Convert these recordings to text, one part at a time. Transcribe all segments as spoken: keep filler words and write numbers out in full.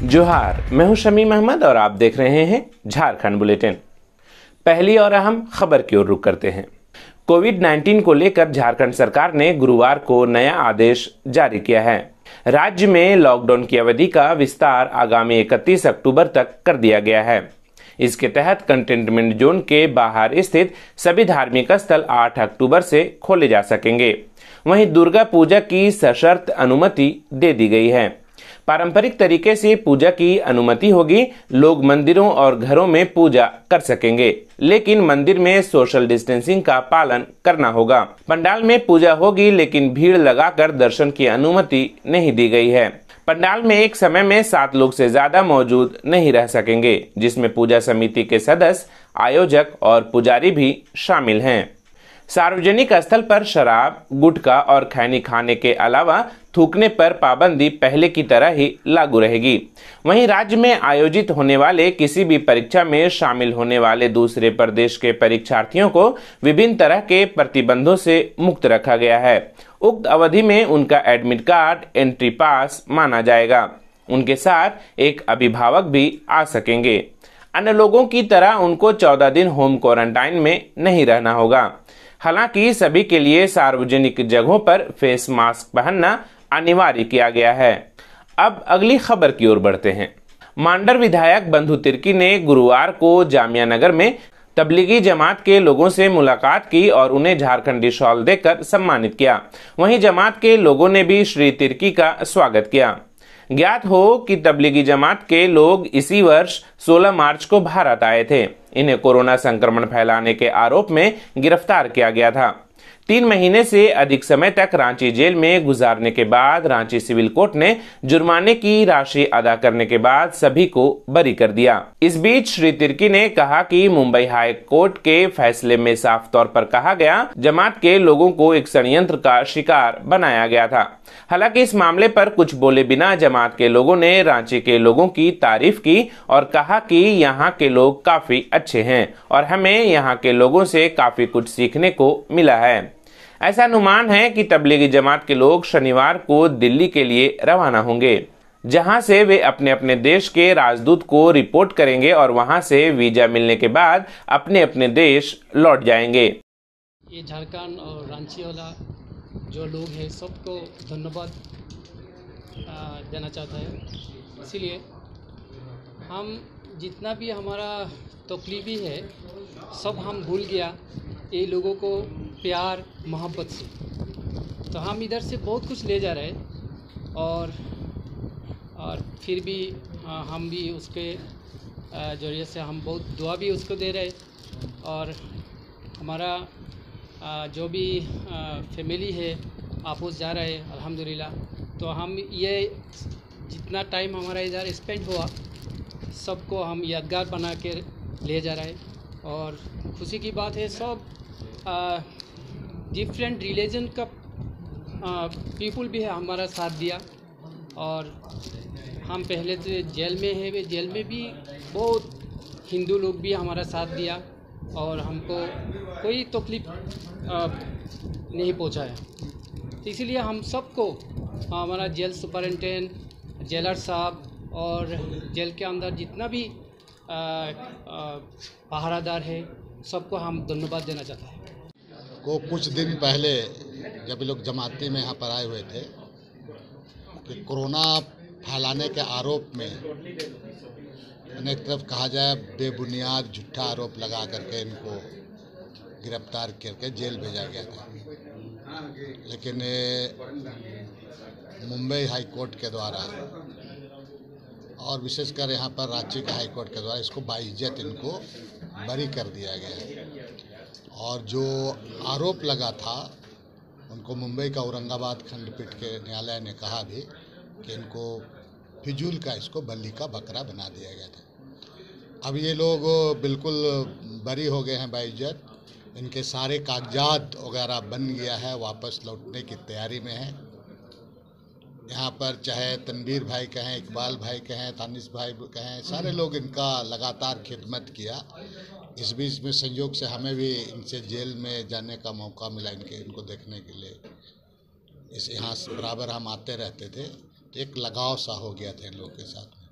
जोहार, मैं हूं शमीम अहमद और आप देख रहे हैं झारखंड बुलेटिन। पहली और अहम खबर की ओर रुख करते हैं। कोविड नाइन्टीन को लेकर झारखंड सरकार ने गुरुवार को नया आदेश जारी किया है। राज्य में लॉकडाउन की अवधि का विस्तार आगामी इकतीस अक्टूबर तक कर दिया गया है। इसके तहत कंटेनमेंट जोन के बाहर स्थित सभी धार्मिक स्थल आठ अक्टूबर से खोले जा सकेंगे। वहीं दुर्गा पूजा की सशर्त अनुमति दे दी गई है। पारंपरिक तरीके से पूजा की अनुमति होगी। लोग मंदिरों और घरों में पूजा कर सकेंगे, लेकिन मंदिर में सोशल डिस्टेंसिंग का पालन करना होगा। पंडाल में पूजा होगी, लेकिन भीड़ लगाकर दर्शन की अनुमति नहीं दी गई है। पंडाल में एक समय में सात लोग से ज्यादा मौजूद नहीं रह सकेंगे, जिसमें पूजा समिति के सदस्य, आयोजक और पुजारी भी शामिल हैं। सार्वजनिक स्थल पर शराब, गुटखा और खैनी खाने के अलावा थूकने पर पाबंदी पहले की तरह ही लागू रहेगी। वहीं राज्य में आयोजित होने वाले किसी भी परीक्षा में शामिल होने वाले दूसरे प्रदेश के परीक्षार्थियों को विभिन्न तरह के प्रतिबंधों से मुक्त रखा गया है। उक्त अवधि में उनका एडमिट कार्ड एंट्री पास माना जाएगा। उनके साथ एक अभिभावक भी आ सकेंगे। अन्य लोगों की तरह उनको चौदह दिन होम क्वारंटाइन में नहीं रहना होगा। हालांकि सभी के लिए सार्वजनिक जगहों पर फेस मास्क पहनना अनिवार्य किया गया है। अब अगली खबर की ओर बढ़ते हैं। मांडर विधायक बंधु तिर्की ने गुरुवार को जामिया नगर में तबलीगी जमात के लोगों से मुलाकात की और उन्हें झारखंडी शॉल देकर सम्मानित किया। वहीं जमात के लोगों ने भी श्री तिर्की का स्वागत किया। ज्ञात हो कि तबलीगी जमात के लोग इसी वर्ष सोलह मार्च को भारत आए थे। इन्हें कोरोना संक्रमण फैलाने के आरोप में गिरफ्तार किया गया था। तीन महीने से अधिक समय तक रांची जेल में गुजारने के बाद रांची सिविल कोर्ट ने जुर्माने की राशि अदा करने के बाद सभी को बरी कर दिया। इस बीच श्री तिर्की ने कहा कि मुंबई हाई कोर्ट के फैसले में साफ तौर पर कहा गया, जमात के लोगों को एक षड्यंत्र का शिकार बनाया गया था। हालांकि इस मामले पर कुछ बोले बिना जमात के लोगों ने रांची के लोगों की तारीफ की और कहा कि यहाँ के लोग काफी अच्छे हैं और हमें यहाँ के लोगों से काफी कुछ सीखने को मिला है। ऐसा अनुमान है कि तबलीगी जमात के लोग शनिवार को दिल्ली के लिए रवाना होंगे, जहां से वे अपने अपने देश के राजदूत को रिपोर्ट करेंगे और वहां से वीजा मिलने के बाद अपने अपने देश लौट जाएंगे। ये झारखंड और रांची वाला जो लोग हैं सबको धन्यवाद देना चाहता है। इसीलिए हम जितना भी हमारा तकलीफी है सब हम भूल गया ये लोगों को प्यार मोहब्बत से। तो हम इधर से बहुत कुछ ले जा रहे हैं और और फिर भी हम भी उसके ज़रिए से हम बहुत दुआ भी उसको दे रहे हैं। और हमारा जो भी फैमिली है आपस जा रहे हैं अल्हम्दुलिल्लाह। तो हम ये जितना टाइम हमारा इधर स्पेंड हुआ सबको हम यादगार बना के ले जा रहे हैं। और खुशी की बात है सब डिफरेंट रिलीजन का पीपल भी है हमारा साथ दिया। और हम पहले तो जेल में है, जेल में भी बहुत हिंदू लोग भी हमारा साथ दिया और हमको कोई तकलीफ नहीं पहुंचाया। तो इसीलिए हम सबको हमारा जेल सुपरिटेंडेंट, जेलर साहब और जेल के अंदर जितना भी पहरादार है सबको हम धन्यवाद देना चाहते हैं। को कुछ दिन पहले जब लोग जमाती में यहाँ पर आए हुए थे कि कोरोना फैलाने के आरोप में एक तरफ कहा जाए बेबुनियाद झूठा आरोप लगा करके इनको गिरफ्तार करके जेल भेजा गया था। लेकिन मुंबई हाई कोर्ट के द्वारा और विशेषकर यहाँ पर रांची के हाई कोर्ट के द्वारा इसको बाइज्जत इनको बरी कर दिया गया। और जो आरोप लगा था उनको मुंबई का औरंगाबाद खंडपीठ के न्यायालय ने कहा भी कि इनको फिजूल का इसको बल्ली का बकरा बना दिया गया था। अब ये लोग बिल्कुल बरी हो गए हैं बाइज्जत। इनके सारे कागजात वगैरह बन गया है, वापस लौटने की तैयारी में है। यहाँ पर चाहे तनवीर भाई कहें, इकबाल भाई कहें, तानिश भाई कहें, सारे लोग इनका लगातार खिदमत किया। इस बीच में संयोग से हमें भी इनसे जेल में जाने का मौका मिला, इनके इनको देखने के लिए। इस यहाँ बराबर हम आते रहते थे, तो एक लगाव सा हो गया था इन लोगों के साथ में।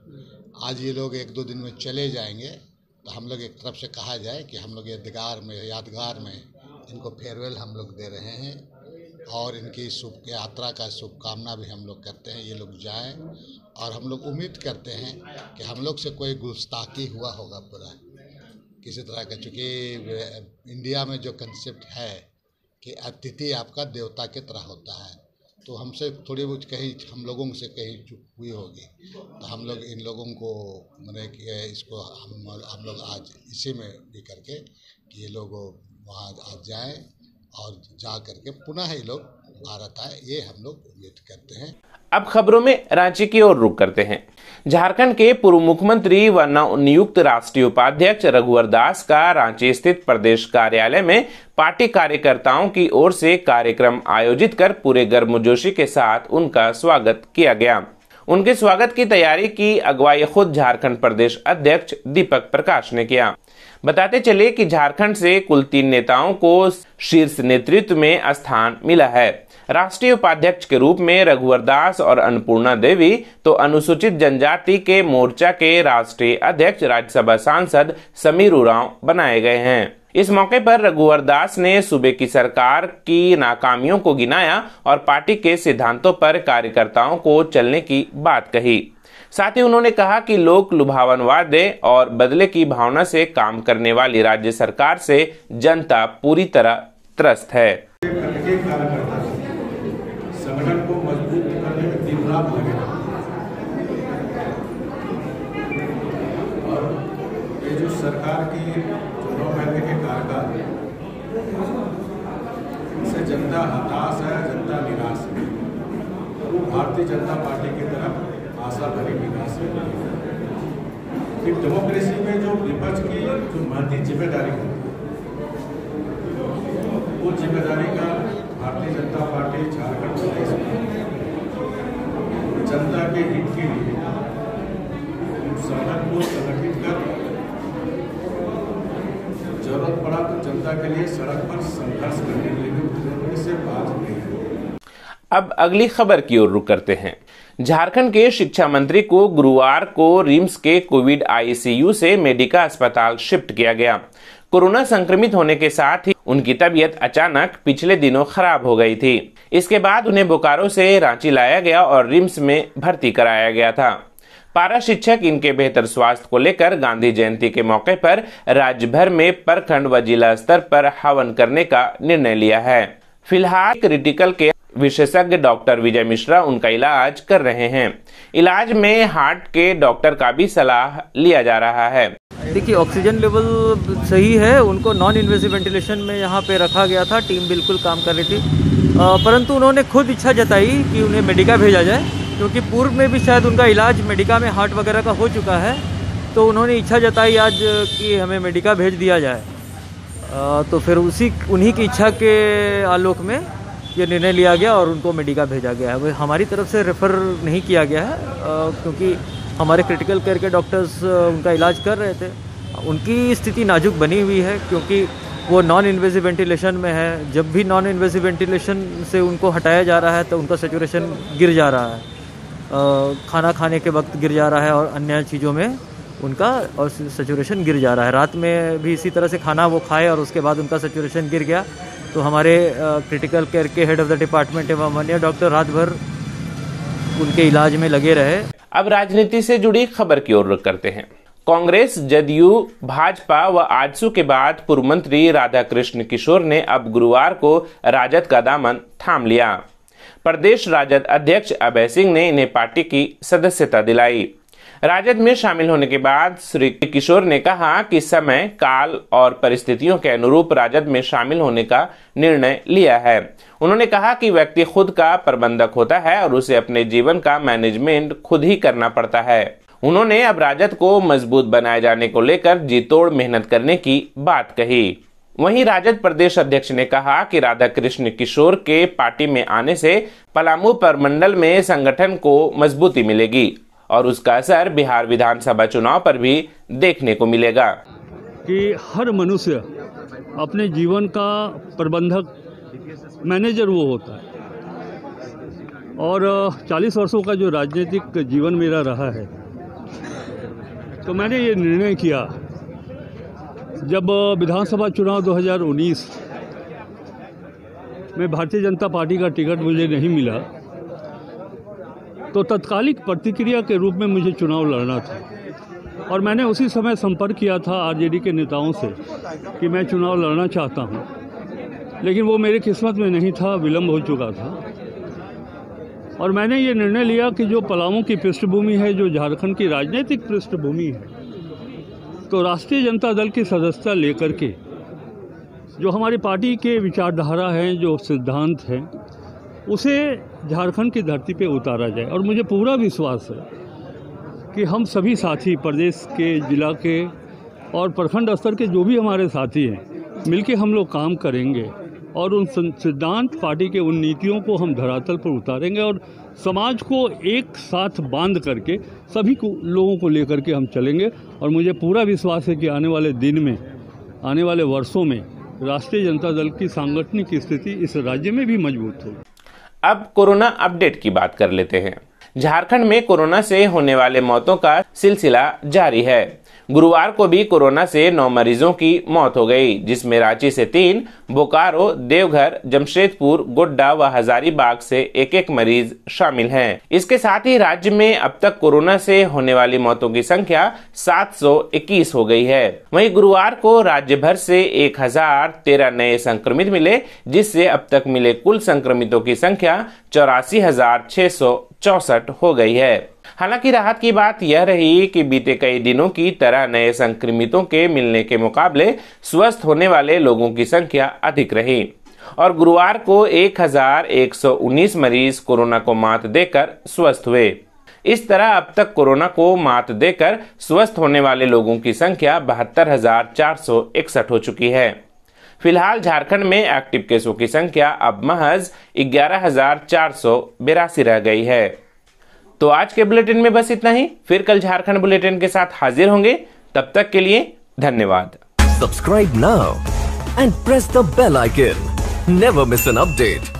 आज ये लोग एक दो दिन में चले जाएंगे, तो हम लोग एक तरफ से कहा जाए कि हम लोग यादगार में यादगार में इनको फेयरवेल हम लोग दे रहे हैं और इनकी शुभ यात्रा का शुभकामना भी हम लोग करते हैं। ये लोग जाएं और हम लोग उम्मीद करते हैं कि हम लोग से कोई गुस्ताखी हुआ होगा पूरा किसी तरह का, चूँकि इंडिया में जो कंसेप्ट है कि अतिथि आपका देवता की तरह होता है, तो हमसे थोड़ी बहुत कहीं हम लोगों से कहीं चूक हुई होगी, तो हम लोग इन लोगों को मैंने कि इसको हम हम लोग आज इसी में भी करके कि ये लोग वहाँ आज जाएं और जा करके पुनः ये लोग भारत आए, ये हम लोग उम्मीद करते हैं। अब खबरों में रांची की ओर रुख करते हैं। झारखंड के पूर्व मुख्यमंत्री व नवनियुक्त राष्ट्रीय उपाध्यक्ष रघुवर दास का रांची स्थित प्रदेश कार्यालय में पार्टी कार्यकर्ताओं की ओर से कार्यक्रम आयोजित कर पूरे गर्मजोशी के साथ उनका स्वागत किया गया। उनके स्वागत की तैयारी की अगुवाई खुद झारखंड प्रदेश अध्यक्ष दीपक प्रकाश ने किया। बताते चले कि झारखंड से कुल तीन नेताओं को शीर्ष नेतृत्व में स्थान मिला है। राष्ट्रीय उपाध्यक्ष के रूप में रघुवर दास और अन्नपूर्णा देवी तो अनुसूचित जनजाति के मोर्चा के राष्ट्रीय अध्यक्ष राज्यसभा सांसद समीर उरांव बनाए गए हैं। इस मौके पर रघुवर दास ने सूबे की सरकार की नाकामियों को गिनाया और पार्टी के सिद्धांतों पर कार्यकर्ताओं को चलने की बात कही। साथ ही उन्होंने कहा कि लोग लुभावन वादे और बदले की भावना से काम करने वाली राज्य सरकार से जनता पूरी तरह त्रस्त है। संगठन को मजबूत करने में दिन रात लगे और ये जो सरकार की जो नौ महीने के कार्यकाल से जनता हताश है, जनता निराश है। वो भारतीय जनता पार्टी की तरफ आशा भरी निगाह से कि डेमोक्रेसी में जो विपक्ष की जो महती जिम्मेदारी होती है, वो जिम्मेदारी का भारतीय जनता पार्टी झारखंड प्रदेश में जनता के हित के लिए संगठन को संगठित कर जरूरत पड़ा तो जनता के लिए सड़क पर संघर्ष करने के लिए उतरने से बात नहीं है। अब अगली खबर की ओर रुख करते हैं। झारखंड के शिक्षा मंत्री को गुरुवार को रिम्स के कोविड आईसीयू से मेडिका अस्पताल शिफ्ट किया गया। कोरोना संक्रमित होने के साथ ही उनकी तबीयत अचानक पिछले दिनों खराब हो गई थी। इसके बाद उन्हें बोकारो से रांची लाया गया और रिम्स में भर्ती कराया गया था। पारा शिक्षक इनके बेहतर स्वास्थ्य को लेकर गांधी जयंती के मौके पर राज्य भर में प्रखंड व जिला स्तर पर हवन करने का निर्णय लिया है। फिलहाल क्रिटिकल के विशेषज्ञ डॉक्टर विजय मिश्रा उनका इलाज कर रहे हैं। इलाज में हार्ट के डॉक्टर का भी सलाह लिया जा रहा है। देखिए, ऑक्सीजन लेवल सही है। उनको नॉन इन्वेसिव वेंटिलेशन में यहाँ पे रखा गया था। टीम बिल्कुल काम कर रही थी, आ, परंतु उन्होंने खुद इच्छा जताई कि उन्हें मेडिका भेजा जाए, क्योंकि पूर्व में भी शायद उनका इलाज मेडिका में हार्ट वगैरह का हो चुका है। तो उन्होंने इच्छा जताई आज कि हमें मेडिका भेज दिया जाए। आ, तो फिर उसी उन्हीं की इच्छा के आलोक में ये निर्णय लिया गया और उनको मेडिका भेजा गया है। वो हमारी तरफ से रेफ़र नहीं किया गया है, क्योंकि हमारे क्रिटिकल केयर के डॉक्टर्स उनका इलाज कर रहे थे। उनकी स्थिति नाजुक बनी हुई है, क्योंकि वो नॉन इन्वेसिव वेंटिलेशन में है। जब भी नॉन इन्वेसिव वेंटिलेशन से उनको हटाया जा रहा है तो उनका सैचुरेशन गिर जा रहा है, आ, खाना खाने के वक्त गिर जा रहा है और अन्य चीज़ों में उनका और सैचुरेशन गिर जा रहा है। रात में भी इसी तरह से खाना वो खाए और उसके बाद उनका सैचुरेशन गिर गया। तो हमारे क्रिटिकल केयर के हेड ऑफ द डिपार्टमेंट एवं अन्य डॉक्टर रात भर उनके इलाज में लगे रहे। अब राजनीति से जुड़ी खबर की ओर रुख करते हैं। कांग्रेस, जदयू, भाजपा व आजसू के बाद पूर्व मंत्री राधाकृष्ण किशोर ने अब गुरुवार को राजद का दामन थाम लिया। प्रदेश राजद अध्यक्ष अभय सिंह ने इन्हें पार्टी की सदस्यता दिलाई। राजद में शामिल होने के बाद श्री किशोर ने कहा कि समय, काल और परिस्थितियों के अनुरूप राजद में शामिल होने का निर्णय लिया है। उन्होंने कहा कि व्यक्ति खुद का प्रबंधक होता है और उसे अपने जीवन का मैनेजमेंट खुद ही करना पड़ता है। उन्होंने अब राजद को मजबूत बनाए जाने को लेकर जी तोड़ मेहनत करने की बात कही। वहीं राजद प्रदेश अध्यक्ष ने कहा कि राधाकृष्ण किशोर के पार्टी में आने से पलामू प्रमंडल में संगठन को मजबूती मिलेगी और उसका असर बिहार विधानसभा चुनाव पर भी देखने को मिलेगा। कि हर मनुष्य अपने जीवन का प्रबंधक, मैनेजर वो होता है। और चालीस वर्षों का जो राजनीतिक जीवन मेरा रहा है, तो मैंने ये निर्णय किया, जब विधानसभा चुनाव दो हज़ार उन्नीस में भारतीय जनता पार्टी का टिकट मुझे नहीं मिला, तो तत्कालिक प्रतिक्रिया के रूप में मुझे चुनाव लड़ना था और मैंने उसी समय संपर्क किया था आरजेडी के नेताओं से कि मैं चुनाव लड़ना चाहता हूं, लेकिन वो मेरी किस्मत में नहीं था, विलम्ब हो चुका था। और मैंने ये निर्णय लिया कि जो पलामू की पृष्ठभूमि है, जो झारखंड की राजनीतिक पृष्ठभूमि है, तो राष्ट्रीय जनता दल की सदस्यता लेकर के जो हमारी पार्टी के विचारधारा हैं, जो सिद्धांत हैं, उसे झारखंड की धरती पे उतारा जाए। और मुझे पूरा विश्वास है कि हम सभी साथी, प्रदेश के, जिला के और प्रखंड स्तर के जो भी हमारे साथी हैं, मिलके हम लोग काम करेंगे और उन सिद्धांत, पार्टी के उन नीतियों को हम धरातल पर उतारेंगे और समाज को एक साथ बांध करके सभी को लोगों को लेकर के हम चलेंगे। और मुझे पूरा विश्वास है कि आने वाले दिन में, आने वाले वर्षों में राष्ट्रीय जनता दल की सांगठनिक स्थिति इस राज्य में भी मजबूत होगी। अब कोरोना अपडेट की बात कर लेते हैं। झारखंड में कोरोना से होने वाले मौतों का सिलसिला जारी है। गुरुवार को भी कोरोना से नौ मरीजों की मौत हो गई, जिसमें रांची से तीन, बोकारो, देवघर, जमशेदपुर, गोड्डा व हजारीबाग से एक एक मरीज शामिल हैं। इसके साथ ही राज्य में अब तक कोरोना से होने वाली मौतों की संख्या सात सौ इक्कीस हो गई है। वहीं गुरुवार को राज्य भर से एक हजार तेरह नए संक्रमित मिले, जिससे अब तक मिले कुल संक्रमितों की संख्या चौरासी हजार छह सौ चौसठ हो गई है। हालांकि राहत की बात यह रही कि बीते कई दिनों की तरह नए संक्रमितों के मिलने के मुकाबले स्वस्थ होने वाले लोगों की संख्या अधिक रही और गुरुवार को एक हजार एक सौ उन्नीस मरीज कोरोना को मात देकर स्वस्थ हुए। इस तरह अब तक कोरोना को मात देकर स्वस्थ होने वाले लोगों की संख्या बहत्तर हजार चार सौ इकसठ हो चुकी है। फिलहाल झारखंड में एक्टिव केसों की संख्या अब महज ग्यारह हजार चार सौ बिरासी रह गई है। तो आज के बुलेटिन में बस इतना ही। फिर कल झारखंड बुलेटिन के साथ हाजिर होंगे। तब तक के लिए धन्यवाद। Subscribe now and press the bell icon. Never miss an update.